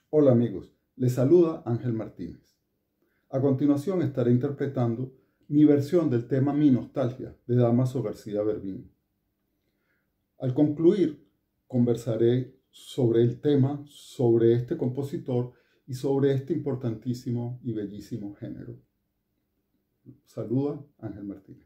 Hola amigos, les saluda Ángel Martínez. A continuación estaré interpretando mi versión del tema Mi Nostalgia de Dámaso García Bervín. Al concluir, conversaré sobre el tema, sobre este compositor y sobre este importantísimo y bellísimo género. Saluda Ángel Martínez.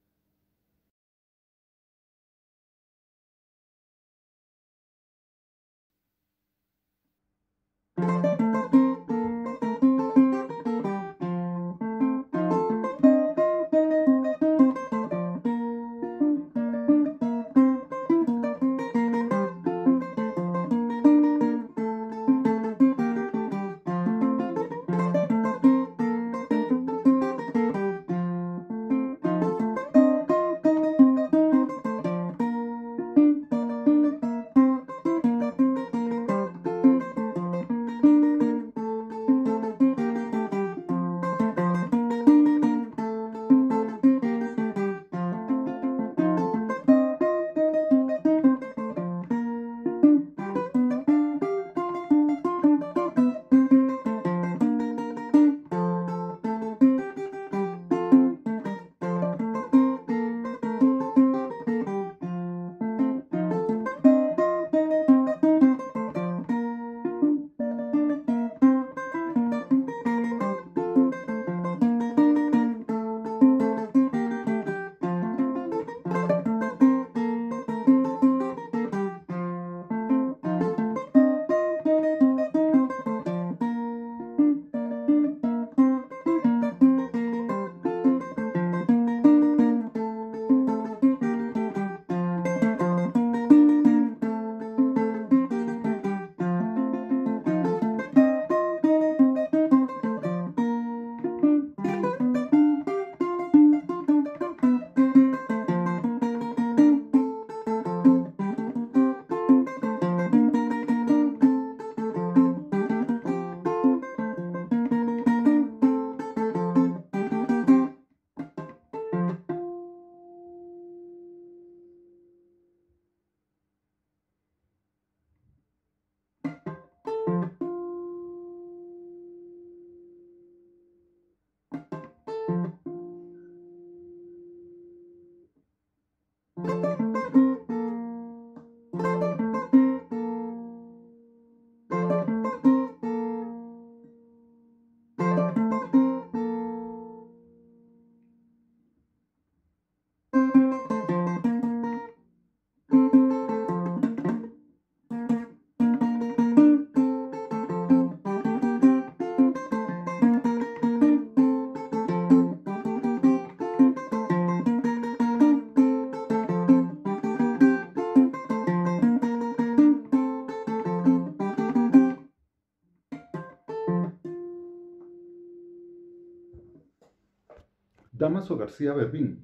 Dámaso García Bervín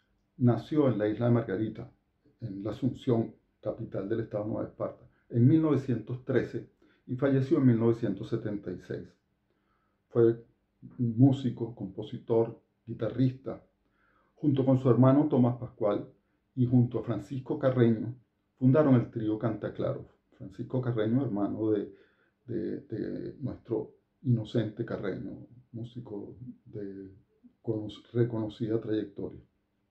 nació en la isla de Margarita, en la Asunción, capital del estado de Nueva Esparta, en 1913 y falleció en 1976. Fue un músico, compositor, guitarrista. Junto con su hermano Tomás Pascual y junto a Francisco Carreño, fundaron el trío Cantaclaros. Francisco Carreño, hermano de nuestro Inocente Carreño, músico de reconocida trayectoria.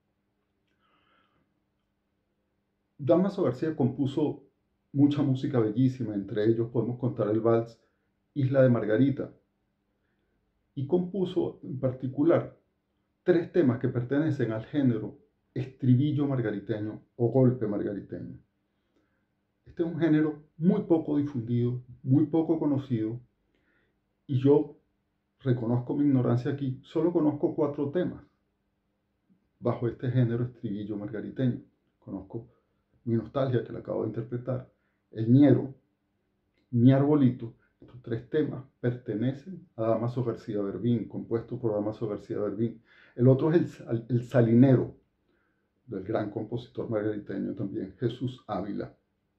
Dámaso García compuso mucha música bellísima, entre ellos podemos contar el vals Isla de Margarita, y compuso en particular 3 temas que pertenecen al género estribillo margariteño o golpe margariteño. Este es un género muy poco difundido, muy poco conocido, y yo reconozco mi ignorancia aquí, solo conozco 4 temas bajo este género estribillo margariteño. Conozco Mi Nostalgia, que la acabo de interpretar, El Ñero, Mi Arbolito. Estos 3 temas pertenecen a Dámaso García Bervín, compuesto por Dámaso García Bervín. El otro es el Salinero, del gran compositor margariteño también, Jesús Ávila.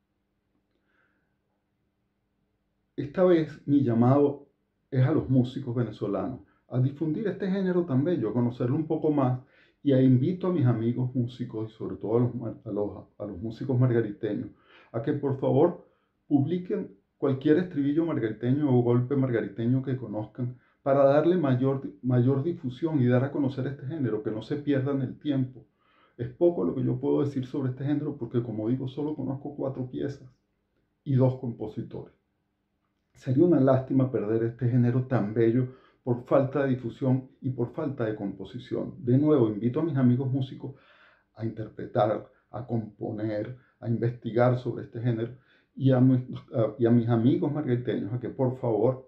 Esta vez mi llamado es a los músicos venezolanos, a difundir este género tan bello, a conocerlo un poco más, y invito a mis amigos músicos y sobre todo a los músicos margariteños a que por favor publiquen cualquier estribillo margariteño o golpe margariteño que conozcan para darle mayor difusión y dar a conocer este género, que no se pierda en el tiempo. Es poco lo que yo puedo decir sobre este género porque, como digo, solo conozco 4 piezas y 2 compositores. Sería una lástima perder este género tan bello por falta de difusión y por falta de composición. De nuevo, invito a mis amigos músicos a interpretar, a componer, a investigar sobre este género y a mis amigos margariteños a que por favor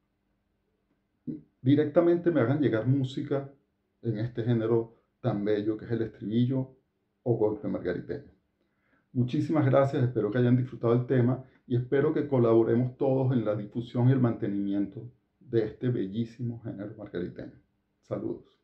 directamente me hagan llegar música en este género tan bello que es el estribillo o golpe margariteño. Muchísimas gracias, espero que hayan disfrutado el tema y espero que colaboremos todos en la difusión y el mantenimiento de este bellísimo género margariteño. Saludos.